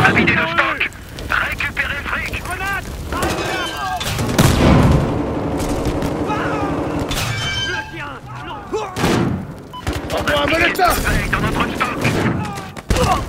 a vidé le stock. Récupérez le fric. Grenade! Le tien! Non! Envoie un molotov! Veille dans notre stock.